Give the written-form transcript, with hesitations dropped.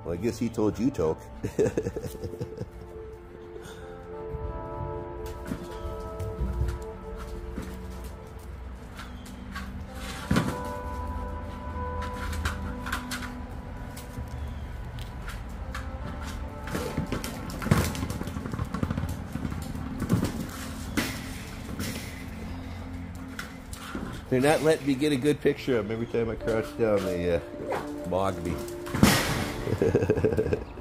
Well, I guess he told you, Toke. They're not letting me get a good picture of them. Every time I crouch down, they mog me.